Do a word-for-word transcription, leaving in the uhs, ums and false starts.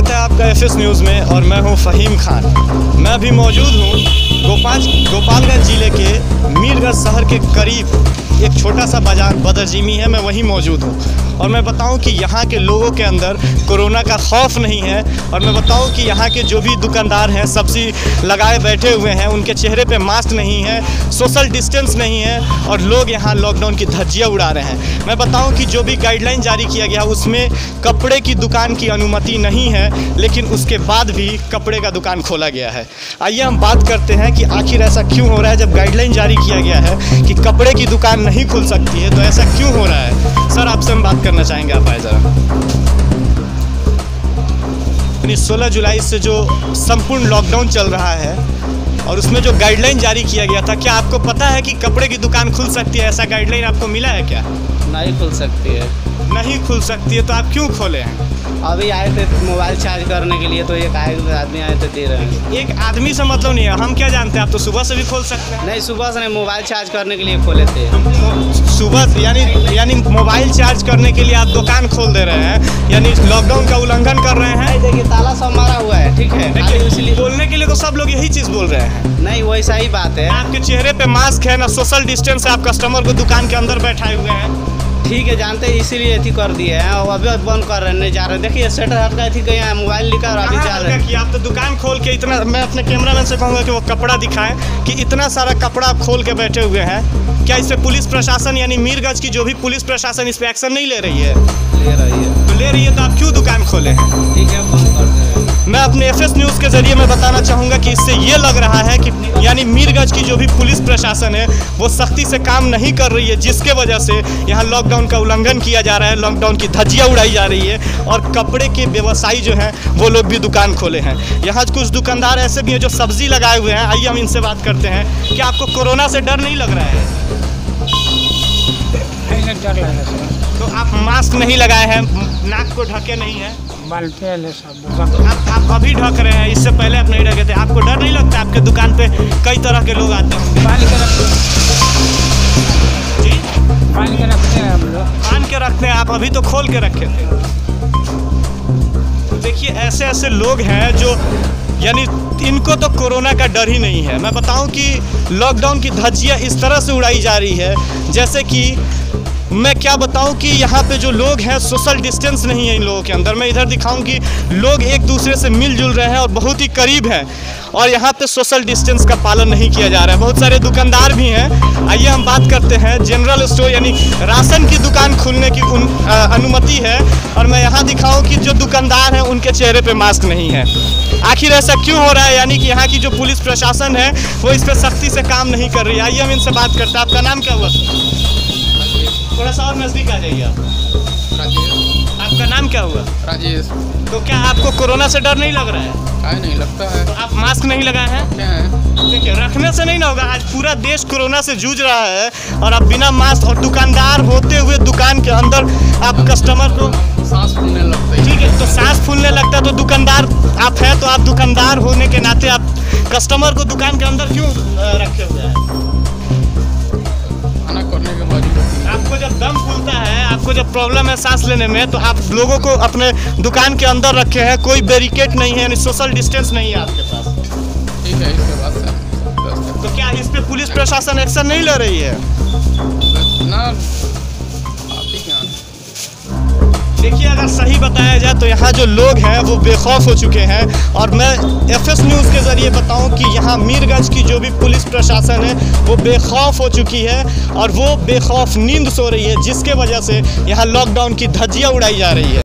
स्वागत है आपका एफ एस न्यूज़ में और मैं हूं फ़हीम खान। मैं अभी मौजूद हूं गोपाल गोपालगंज ज़िले के मीरगंज शहर के करीब एक छोटा सा बाज़ार बदरजीमी है, मैं वहीं मौजूद हूं। और मैं बताऊं कि यहाँ के लोगों के अंदर कोरोना का खौफ नहीं है। और मैं बताऊं कि यहाँ के जो भी दुकानदार हैं सब्ज़ी लगाए बैठे हुए हैं, उनके चेहरे पे मास्क नहीं है, सोशल डिस्टेंस नहीं है और लोग यहाँ लॉकडाउन की धज्जियाँ उड़ा रहे हैं। मैं बताऊं कि जो भी गाइडलाइन जारी किया गया उसमें कपड़े की दुकान की अनुमति नहीं है, लेकिन उसके बाद भी कपड़े का दुकान खोला गया है। आइए हम बात करते हैं कि आखिर ऐसा क्यों हो रहा है। जब गाइडलाइन जारी किया गया है कि कपड़े की दुकान नहीं खुल सकती है तो ऐसा क्यों हो रहा है। सर, आपसे हम बात करना चाहेंगे, आप आए ज़रा। सोलह जुलाई से जो संपूर्ण लॉकडाउन चल रहा है और उसमें जो गाइडलाइन जारी किया गया था, क्या आपको पता है कि कपड़े की दुकान खुल सकती है? ऐसा गाइडलाइन आपको मिला है क्या? नहीं खुल सकती है। नहीं खुल सकती है तो आप क्यों खोले हैं? अभी आए थे मोबाइल चार्ज करने के लिए, तो एक आए आदमी आए थे दे रहे हैं। एक आदमी से मतलब नहीं है, हम क्या जानते हैं, आप तो सुबह से भी खोल सकते हैं। नहीं, सुबह से नहीं, मोबाइल चार्ज करने के लिए खोले थे। सुबह यानी यानी मोबाइल चार्ज करने के लिए आप दुकान खोल दे रहे हैं, यानी लॉकडाउन का उल्लंघन कर रहे हैं। देखिए ताला सब मारा हुआ है, ठीक है। देखिए, इसलिए बोलने के लिए तो सब लोग यही चीज़ बोल रहे हैं। नहीं, वैसा ही बात है। आपके चेहरे पे मास्क है ना, सोशल डिस्टेंस है, आप कस्टमर को दुकान के अंदर बैठाए हुए हैं। ठीक है, जानते हैं, इसीलिए अथी कर दिए हैं और अभी बंद कर रहे हैं, नहीं जा रहे। देखिए शटर हटका अथी कहीं है, मोबाइल लेकर अभी जा रहे हैं। कि आप तो दुकान खोल के इतना, मैं अपने कैमरामैन से कहूँगा कि वो कपड़ा दिखाएं कि इतना सारा कपड़ा आप खोल के बैठे हुए हैं। क्या इस पर पुलिस प्रशासन यानी मीरगंज की जो भी पुलिस प्रशासन इस पर एक्शन नहीं ले रही है? ले रही है। तो ले रही है तो आप क्यों दुकान खोले हैं? ठीक है, बंद कर दे रहे हैं। मैं अपने एफ एस न्यूज़ के ज़रिए मैं बताना चाहूँगा कि इससे ये लग रहा है कि यानी मीरगंज की जो भी पुलिस प्रशासन है वो सख्ती से काम नहीं कर रही है, जिसके वजह से यहाँ लॉकडाउन का उल्लंघन किया जा रहा है, लॉकडाउन की धज्जियाँ उड़ाई जा रही है और कपड़े के व्यवसायी जो हैं वो लोग भी दुकान खोले हैं। यहाँ कुछ दुकानदार ऐसे भी हैं जो सब्ज़ी लगाए हुए हैं। आइए हम इनसे बात करते हैं कि आपको कोरोना से डर नहीं लग रहा है? डर लग रहा है। तो आप मास्क नहीं लगाए हैं, नाक को ढके नहीं है, सब आप, आप अभी ढक रहे हैं, इससे पहले आप नहीं ढके थे। आपको डर नहीं लगता? आपके दुकान पे कई तरह के लोग आते हैं। बांध के रखते जी, बांध के रखते हैं हम लोग। बांध के रखते हैं, आप अभी तो खोल के रखे थे। तो देखिए, ऐसे ऐसे लोग हैं जो यानी इनको तो कोरोना का डर ही नहीं है। मैं बताऊं कि लॉकडाउन की धज्जियाँ इस तरह से उड़ाई जा रही है, जैसे कि मैं क्या बताऊं कि यहाँ पे जो लोग हैं सोशल डिस्टेंस नहीं है इन लोगों के अंदर। मैं इधर दिखाऊं कि लोग एक दूसरे से मिलजुल रहे हैं और बहुत ही करीब हैं और यहाँ पे सोशल डिस्टेंस का पालन नहीं किया जा रहा है। बहुत सारे दुकानदार भी हैं। आइए हम बात करते हैं जनरल स्टोर यानी राशन की दुकान खुलने की उन, आ, अनुमति है और मैं यहाँ दिखाऊँ कि जो दुकानदार हैं उनके चेहरे पर मास्क नहीं है। आखिर ऐसा क्यों हो रहा है? यानी कि यहाँ की जो पुलिस प्रशासन है वो इस पर सख्ती से काम नहीं कर रही है। आइए हम इनसे बात करते हैं। आपका नाम क्या हुआ? थोड़ा सा और नजदीक आ जाइए आप। राजेश। आपका नाम क्या हुआ? राजेश। तो क्या आपको कोरोना से डर नहीं लग रहा है? काहे नहीं लगता है। तो आप मास्क नहीं लगाए हैं? क्या है? देखिए, रखने से नहीं ना होगा। आज पूरा देश कोरोना से जूझ रहा है और आप बिना मास्क और दुकानदार होते हुए दुकान के अंदर आप कस्टमर को सांस फूलने लगता है। ठीक है, तो सांस फूलने लगता है तो दुकानदार आप हैं, तो आप दुकानदार होने के नाते आप कस्टमर को दुकान के अंदर क्यों रखे हुए हैं? करने के बाद आपको जब दम फूलता है, आपको जब प्रॉब्लम है सांस लेने में, तो आप लोगों को अपने दुकान के अंदर रखे हैं, कोई बैरिकेड नहीं है, यानी सोशल डिस्टेंस नहीं है आपके पास। ठीक है, इसके बाद से तो क्या इस पे पुलिस प्रशासन एक्शन नहीं ले रही है? ना। देखिए, अगर सही बताया जाए तो यहाँ जो लोग हैं वो बेखौफ हो चुके हैं और मैं एफ एस न्यूज़ के ज़रिए बताऊं कि यहाँ मीरगंज की जो भी पुलिस प्रशासन है वो बेखौफ हो चुकी है और वो बेखौफ नींद सो रही है, जिसके वजह से यहाँ लॉकडाउन की धज्जियाँ उड़ाई जा रही है।